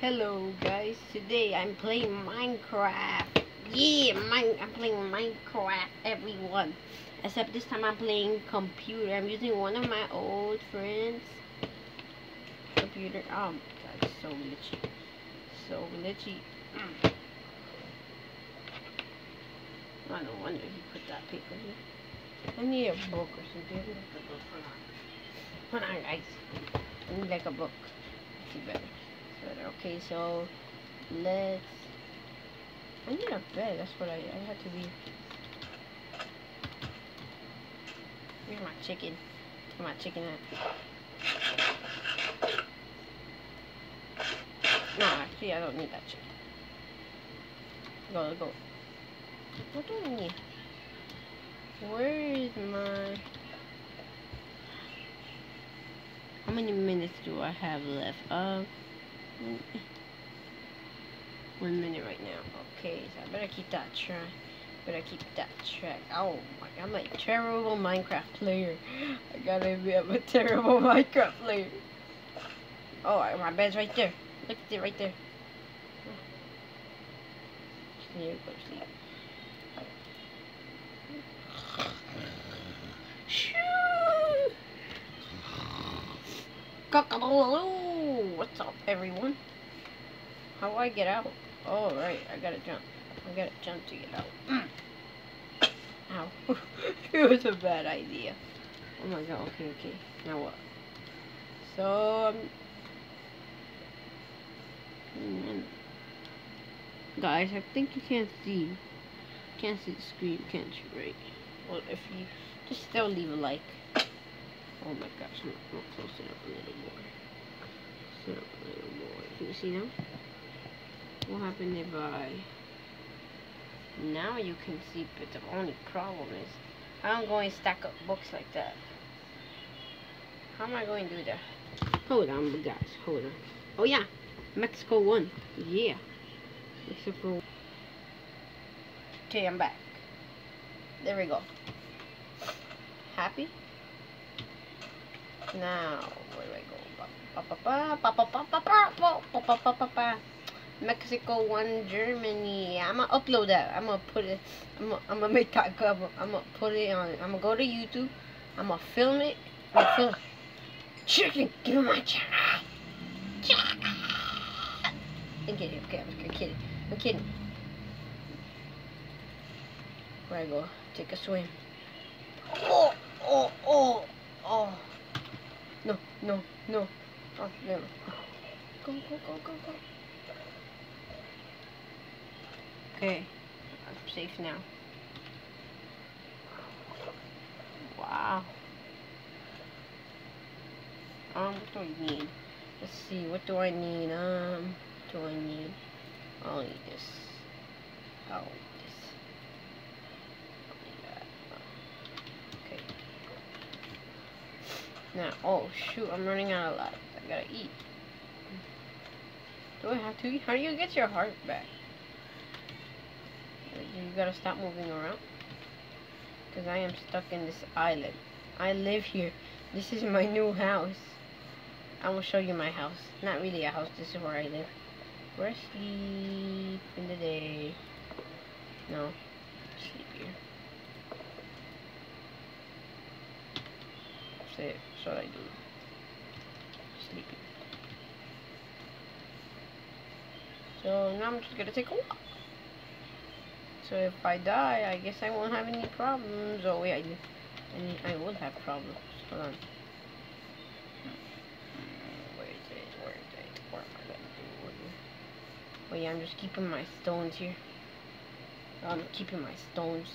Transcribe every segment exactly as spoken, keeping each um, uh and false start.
Hello guys, today I'm playing Minecraft. Yeah, mine, I'm playing Minecraft, everyone. Except this time I'm playing computer. I'm using one of my old friends' computer. Oh, that's so glitchy. So glitchy. Mm. Oh, no wonder he put that paper here. I need a book or something. I need a book. Hold on. Hold on, guys. I need like a book. See better. Okay, so let's. I need a bed. That's what I. I have to leave. Where's my chicken? Where's my chicken at? No, actually, I don't need that chicken. Go, go. What do I need? Where is my? How many minutes do I have left? Um. One minute right now. Okay, so I better keep that track. Better keep that track. Oh my god, I'm a terrible Minecraft player. I gotta admit, I'm a terrible Minecraft player. Oh, my bed's right there. Look at it right there. Here, go to sleep. What's up, everyone? How do I get out? Oh, right, I gotta jump. I gotta jump to get out. Mm. Ow. It was a bad idea. Oh my god, okay, okay. Now what? So, um... mm, guys, I think you can't see. Can't see the screen, can't you, right? Well, if you... just still leave a like. Oh my gosh, I'm gonna close it up a little more. Close it up a little more. Can you see now? What happened if I... Now you can see, but the only problem is I don't go and stack up books like that. How am I going to do that? Hold on, guys. Hold on. Oh yeah, Mexico won. Yeah, Mexico. Okay, I'm back. There we go. Happy? Now where do I go? Ba, ba, ba, ba, ba, ba, ba, ba, ba, ba, ba, ba, ba. Mexico won Germany. I'm gonna upload that. I'm gonna put it. I'm gonna, I'm gonna make that cover. I'm gonna put it on. I'm gonna go to YouTube. I'm gonna film it. I'm gonna film. Chicken, give me my chicken. Chicken. I'm kidding. Okay, I'm kidding. I'm kidding. Where I go? Take a swim. Oh, oh, oh, oh. No, no, no. Oh, no. Go, go, go, go, go. Okay, I'm safe now. Wow. Um, what do I need? Let's see, what do I need? Um, what do I need? I'll need this. I'll need this. I'll need that. Okay. Now, oh shoot, I'm running out of life. I gotta eat. Do I have to eat? How do you get your heart back? You gotta stop moving around. Because I am stuck in this island. I live here. This is my new house. I will show you my house. Not really a house. This is where I live. Where I sleep in the day. No. Sleep here. That's it. That's what I do. Sleeping. So now I'm just gonna take a walk. So if I die, I guess I won't have any problems. Oh wait, I do. I will have problems. Hold on. Where is it? Where is it? What am I gonna do? Oh yeah, I'm just keeping my stones here. I'm keeping my stones.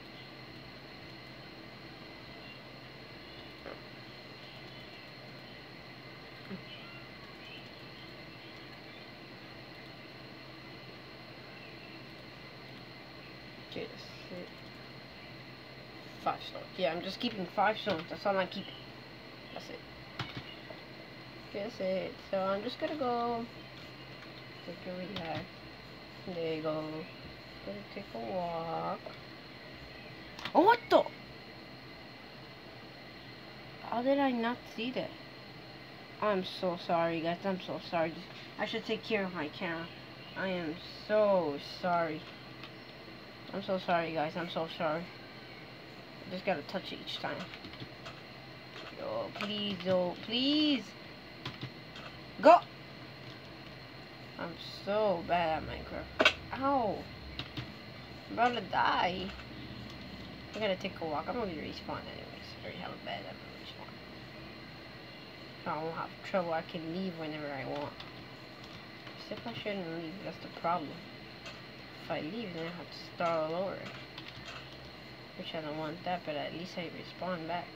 Okay, that's it. Five stones. Yeah, I'm just keeping five stones. That's all I'm keeping. That's it. Okay, that's it. So I'm just gonna go take a relax. There you go. Gonna take a walk. Oh, what the? How did I not see that? I'm so sorry, guys. I'm so sorry. I should take care of my camera. I am so sorry. I'm so sorry, guys. I'm so sorry. I just gotta touch it each time. Yo, please, oh, please. Go! I'm so bad at Minecraft. Ow. I'm about to die. I gotta take a walk. I'm gonna respawn anyways. I already have a bed. I'm gonna respawn. So I won't have trouble. I can leave whenever I want. Except I shouldn't leave. That's the problem. If I leave, then I have to start all over. Which I don't want that, but at least I respawn back.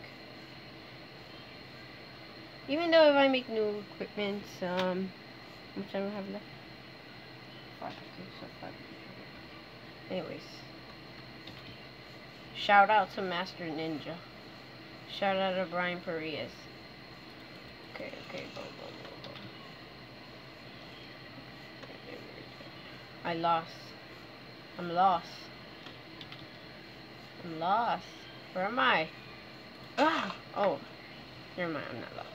Even though if I make new equipment, um, how much time do I have left? Five, okay, so five. Anyways. Shout out to Master Ninja. Shout out to Brian Perez. Okay, okay, go, go, go, go. I lost. I'm lost. I'm lost. Where am I? Ah! Oh. Never mind, I'm not lost.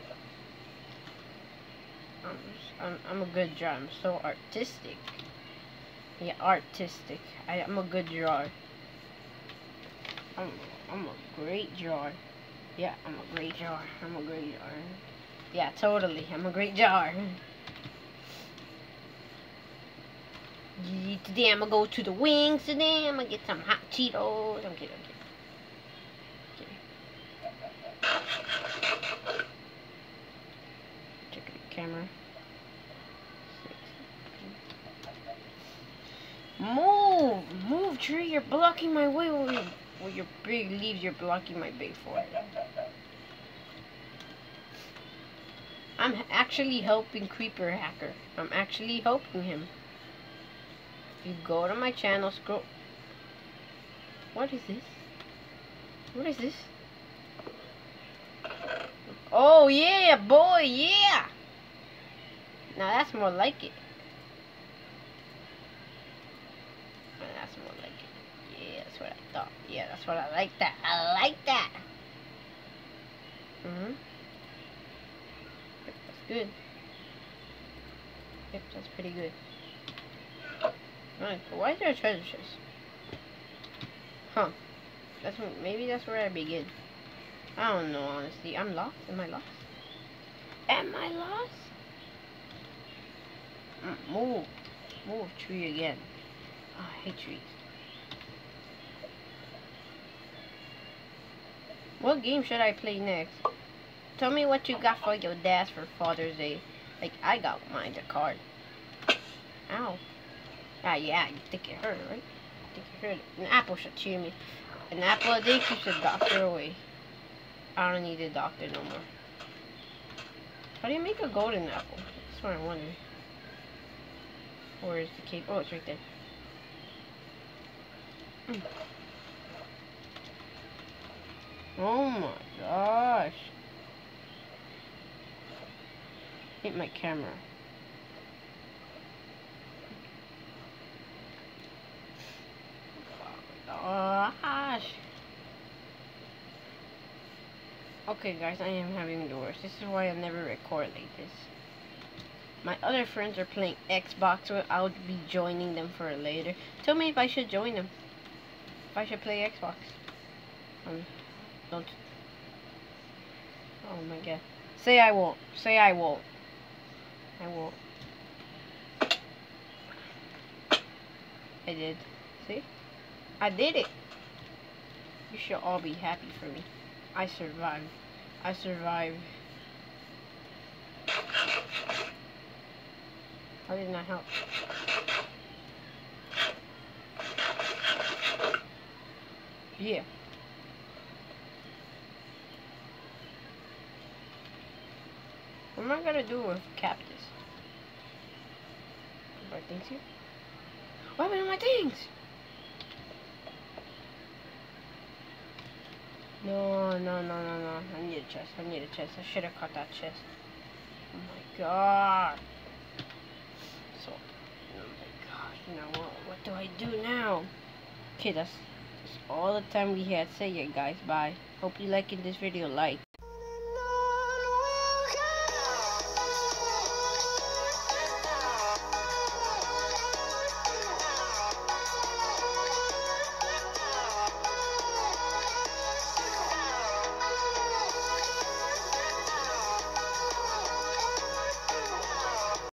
I'm, just, I'm, I'm a good drawer. I'm so artistic. Yeah, artistic. I, I'm a good drawer. I'm, I'm a great drawer. Yeah, I'm a great drawer. I'm a great drawer. Yeah, totally. I'm a great drawer. Today I'm gonna go to the wings today. I'm gonna get some hot Cheetos. I'm kidding, I'm kidding. Okay. Check the camera. Move! Move, tree! You're blocking my way with your, with your big leaves. You're blocking my big forehead. I'm actually helping Creeper Hacker. I'm actually helping him. You go to my channel, scroll. What is this? What is this? Oh yeah, boy, yeah! Now that's more like it. Now that's more like it. Yeah, that's what I thought. Yeah, that's what I like that. I like that. Mm-hmm. Yep, that's good. Yep, that's pretty good. Nice. Why is there a treasure chest? Huh. That's maybe that's where I begin. I don't know, honestly. I'm lost. Am I lost? Am I lost? Mm, move. Move, tree again. Oh, I hate trees. What game should I play next? Tell me what you got for your dad for Father's Day. Like, I got mine, the card. Ow. Ah, yeah, you think it hurt, right? You think it hurt. An apple should cheer me. An apple a day keeps the doctor away. I don't need a doctor no more. How do you make a golden apple? That's what I'm wondering. Where is the cape? Oh, it's right there. Mm. Oh my gosh. Hit my camera. Oh gosh. Okay guys, I am having the worst. This is why I never record like this. My other friends are playing Xbox, so I'll be joining them for later. Tell me if I should join them. If I should play Xbox. Um, don't. Oh my god. Say I won't. Say I won't. I won't. I did. See? I did it. You should all be happy for me. I survived. I survived. How did not help? Yeah. What am I gonna do with Cactus? My things here? What happened to my things? No, no, no, no, no. I need a chest. I need a chest. I should have caught that chest. Oh my god. So, oh my gosh. Now what, what do I do now? Okay, that's, that's all the time we had. Say it, guys. Bye. Hope you liking this video. Like.